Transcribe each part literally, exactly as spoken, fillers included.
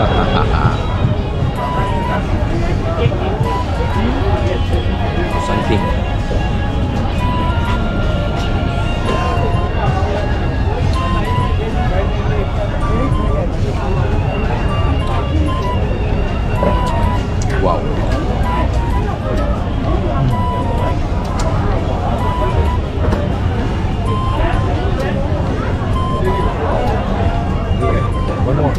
Something. Wow. One more.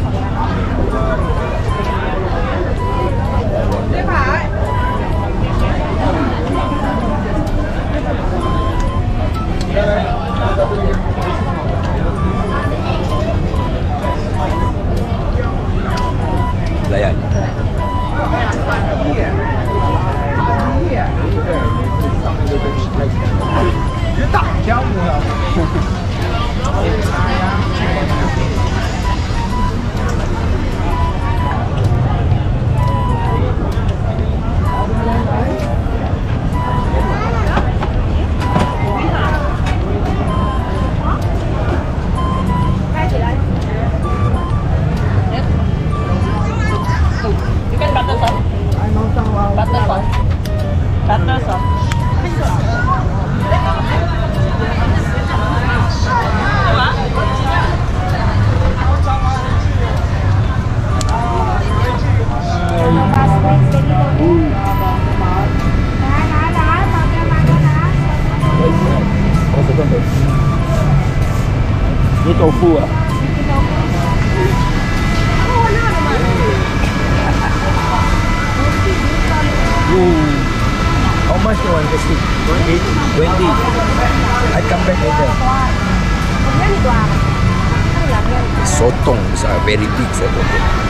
Layan. Dia tak jauh lah. Ini tofu ah. Ooh. How much you want the stick? twenty. twenty. I come back later. Sotong besar, very big sotong.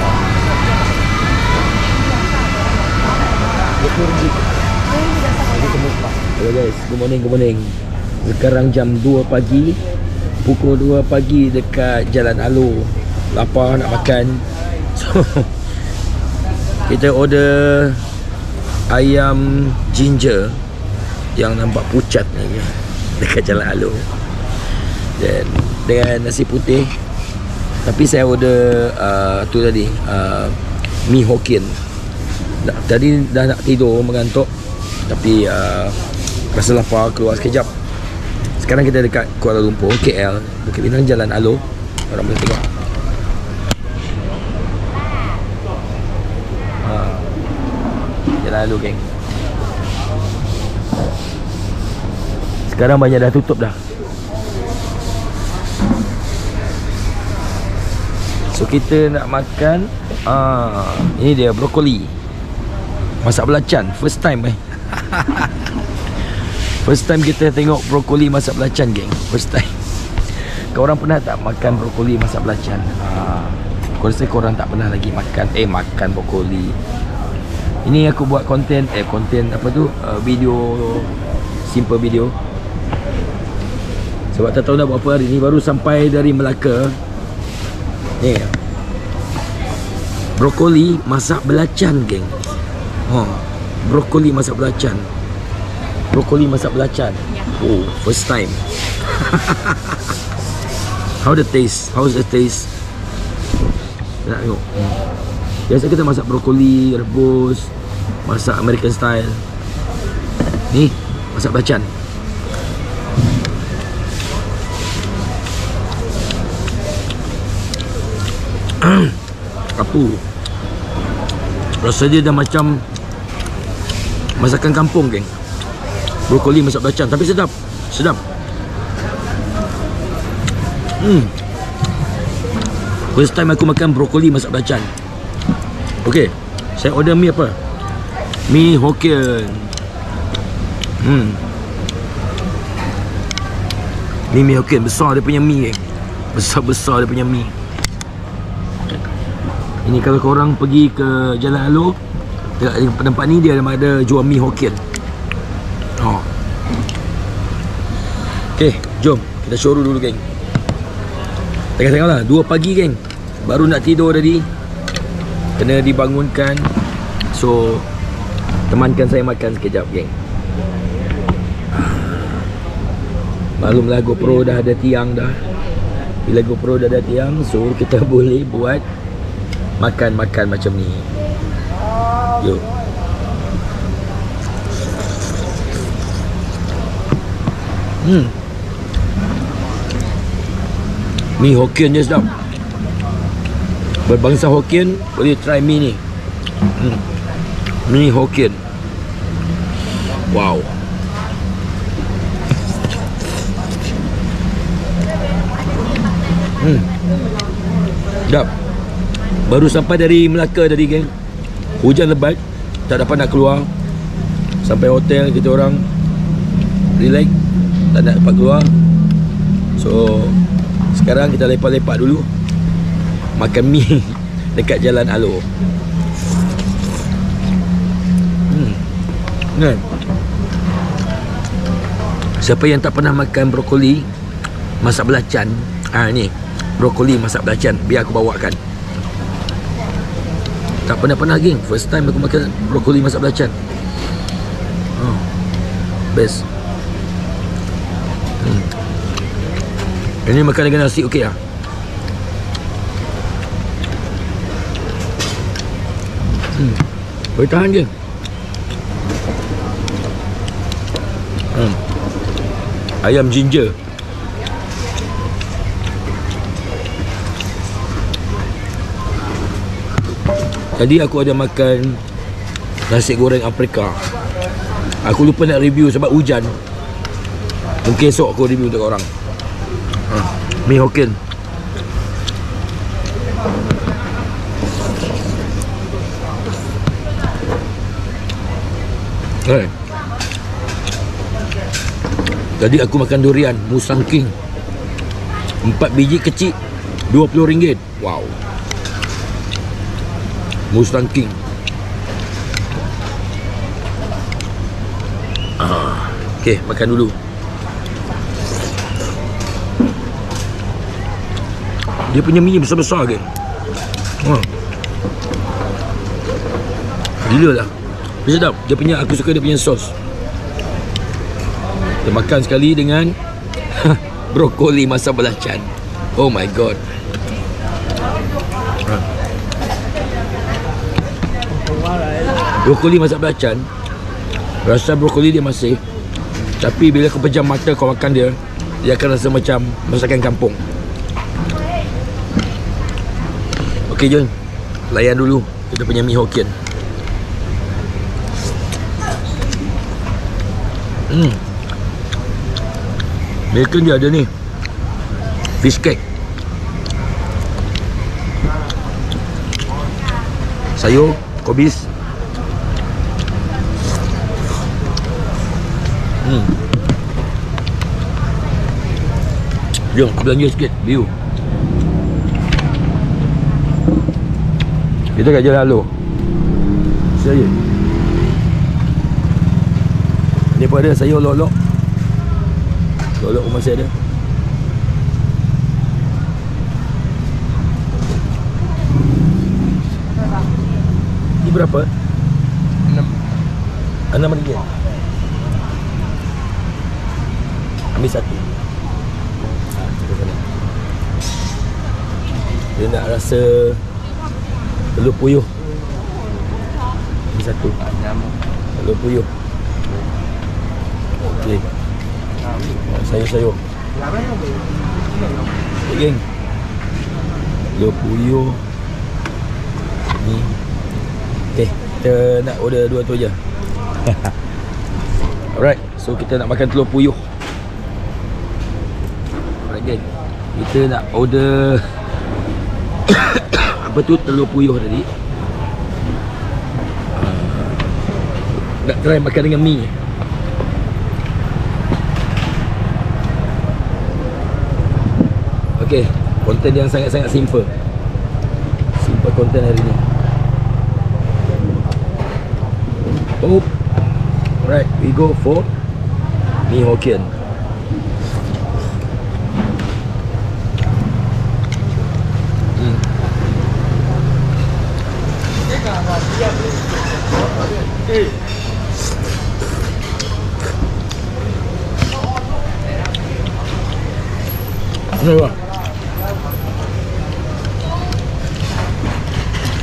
Hello guys, good morning, good morning. Sekarang jam dua pagi. Pukul dua pagi dekat Jalan Alo. Lapar nak makan. So kita order ayam ginger yang nampak pucat ni dekat Jalan Alo. Dan dengan nasi putih. Tapi saya order uh, tu tadi uh, mi Hokkien. Tadi dah nak tidur mengantuk, tapi uh, rasa lapar, keluar sekejap. Sekarang kita dekat Kuala Lumpur, K L, Bukit Bintang, Jalan Alo. Orang boleh tengok. Ha. Jalan Alo, geng. Sekarang banyak dah tutup dah. So kita nak makan ah, ini dia brokoli masak belacan. First time eh. First time kita tengok brokoli masak belacan, geng. First time. Korang pernah tak makan brokoli masak belacan? Ah, aku rasa korang tak pernah lagi makan Eh makan brokoli. Ini aku buat konten Eh konten apa tu uh, video, simple video. Sebab tak tahu dah buat apa hari ni. Baru sampai dari Melaka. Ni brokoli masak belacan, geng. Ha, brokoli masak belacan. Brokoli masak belacan. Oh, first time. How the taste? How's the taste? Nak tengok. Hmm. Biasa kita masak brokoli rebus, masak American style. Ni masak belacan. Apa? Rasa dia dah macam masakan kampung, geng. Brokoli masak belacan, tapi sedap. Sedap. Hmm. First time aku makan brokoli masak belacan. Okey, saya order mi apa? Mi Hokkien. Hmm. Mi mi Hokkien, besar dia punya mi, geng. Besar-besar dia punya mi. Ini kalau korang pergi ke Jalan Alo, dekat tempat ni dia ada jual mi Hokkien. Oh. Okay, jom kita show dulu, geng. Tengok-tengok lah, dua pagi, geng. Baru nak tidur tadi, kena dibangunkan. So temankan saya makan sekejap, geng. Maklumlah GoPro dah ada tiang dah. Bila GoPro dah ada tiang, so kita boleh buat makan-makan macam ni. Yuk. Hmm. Mi Hokkien dia sedap. Berbangsa Hokkien boleh try mi ni. Hmm. Mi Hokkien. Wow. Hmm. Sedap. Baru sampai dari Melaka tadi, geng. Hujan lebat, tak dapat nak keluar. Sampai hotel kita orang relax, tak nak dapat keluar. So sekarang kita lepak-lepak dulu, makan mi dekat Jalan Alor. Hmm. Kan? Siapa yang tak pernah makan brokoli masak belacan, ah ni brokoli masak belacan, biar aku bawakan. Tak pernah-pernah, geng. First time aku makan brokoli masak belacan. Oh, best. Hmm. Ini makan dengan nasi okey lah. Hmm. Boleh tahan, geng. Hmm. Ayam ginger. Tadi aku ada makan nasi goreng Afrika. Aku lupa nak review sebab hujan. Mungkin esok aku review untuk korang. ha, Mi Hokkien. Hey. Tadi aku makan durian Musang King, empat biji kecil dua puluh ringgit. Wow. Musang King. Ah, okey, makan dulu. Dia punya mi besar-besar ke? Ha. Gila lah. Dia sedap. Dia punya, aku suka dia punya sos. Kita makan sekali dengan brokoli masak belacan. Oh my god. Ha. Brokoli masak belacan, rasa brokoli dia masih, tapi bila kau pejam mata kau makan dia, dia akan rasa macam masakan kampung. Okey, jom layan dulu kita punya mi Hokkien. Hmm. Mereka dia ada ni fish cake, sayur, kobis. Hmm. Jom belanja sikit view. Kita kat Jalan Alor. Saya daripada sayur lolok. Lolok pun masih ada. Ini berapa? enam. enam ringgit. Ambil satu. Ha, dia nak rasa telur puyuh. Ambil satu. Telur puyuh. Okey. Sayur-sayur. Okay, geng. Telur puyuh. Ni. Okey, kita nak order dua tu je. Alright, so kita nak makan telur puyuh. Alright, geng. Kita nak order apa tu, telur puyuh tadi. uh, Nak try makan dengan mi. Okay, konten yang sangat-sangat simple. Simple konten hari ni. Oh, alright, we go for mi Hokkien. Hmm. Ni bang.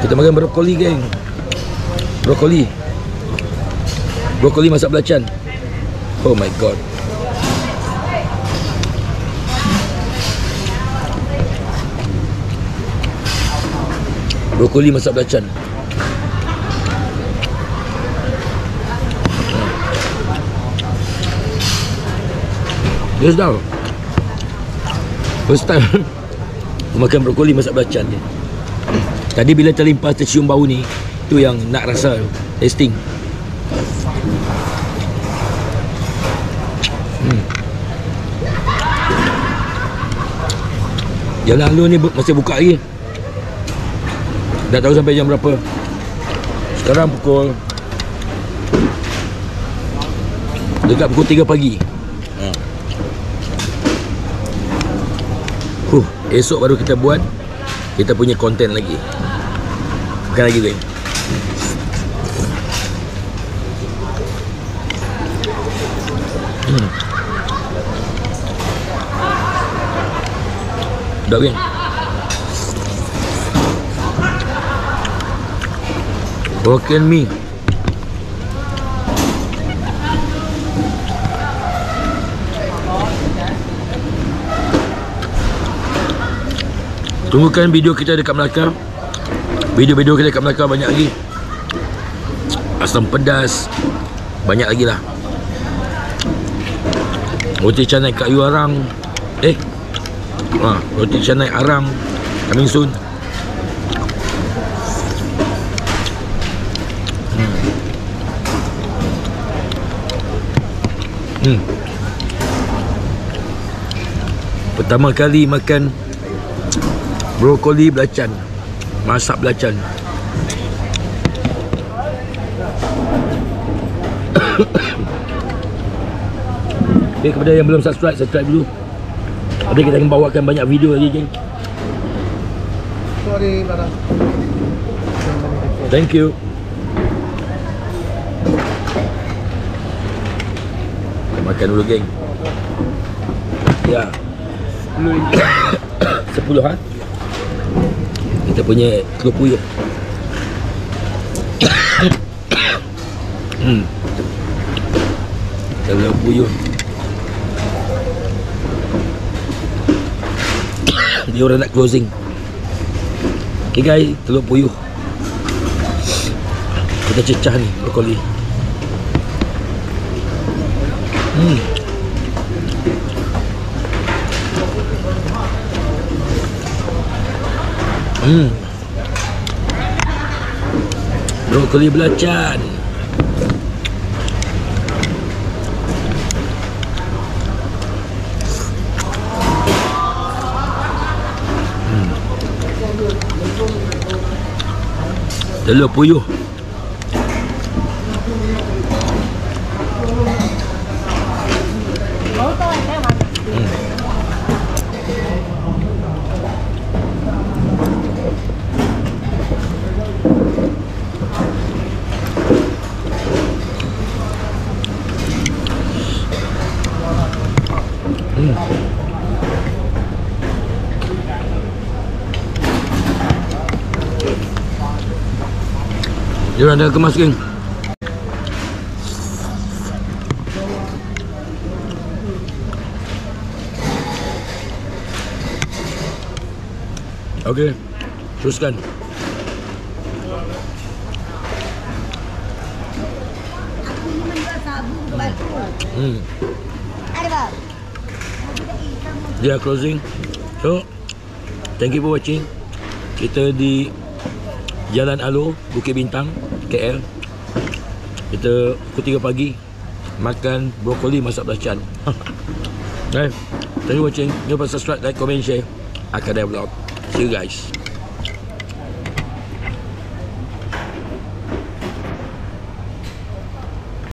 Kita makan brokoli, geng. Brokoli. Brokoli masak belacan. Oh my god. Brokoli masak belacan. Yes dah. First time makan brokoli masak belacan ni. Tadi bila terlimpas tercium bau ni, tu yang nak rasa tasting. Hmm. Jalan Alor ni masih buka lagi. Tak tahu sampai jam berapa. Sekarang pukul dekat pukul tiga pagi. Ha. Huh, esok baru kita buat kita punya konten lagi. Makan lagi, geng. Hmm. Dah, geng. Hokkien mi. Tunggukan video kita dekat Melaka. Video-video kita dekat Melaka banyak lagi. Asam pedas banyak lagi lah. Roti canai kayu arang. Eh ha, roti canai arang coming soon. Hmm. Pertama kali makan brokoli belacan, masak belacan. Okay, kepada yang belum subscribe, subscribe dulu. Nanti kita akan bawakan banyak video lagi, geng. Sorry, barang. Thank you. Makan dulu, geng. Ya. Sepuluh ha. Kita punya telur puyuh. Hmm. Telur puyuh. Dia orang nak closing. Okay guys, telur puyuh. Kita cecah ni brokoli. Hmm. Hmm. Brokoli belacan. Hmm. Telur puyuh. Hmm. Dia dah kemas, geng. Okey, teruskan. Hmm. Dia closing. So, thank you for watching. Kita di Jalan Alor, Bukit Bintang, K L. Kita pukul tiga pagi makan brokoli masak belacan. Okay. Thank you for watching. Jangan lupa subscribe, like, comment, share. Akadai Vlog. See you guys.